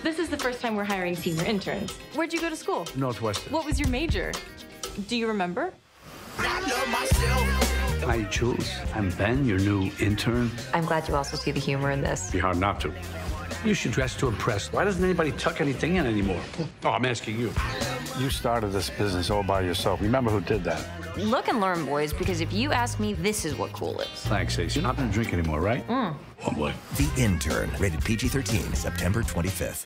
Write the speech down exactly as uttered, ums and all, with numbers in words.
This is the first time we're hiring senior interns. Where'd you go to school? Northwestern. What was your major? Do you remember? Hi, Jules. I'm Ben, your new intern. I'm glad you also see the humor in this. Be hard not to. You should dress to impress. Why doesn't anybody tuck anything in anymore? Oh, I'm asking you. You started this business all by yourself. Remember who did that? Look and learn, boys, because if you ask me, this is what cool is. Thanks, Ace. You're not going to drink anymore, right? Mm. Oh, boy. The Intern, rated P G thirteen, September twenty-fifth.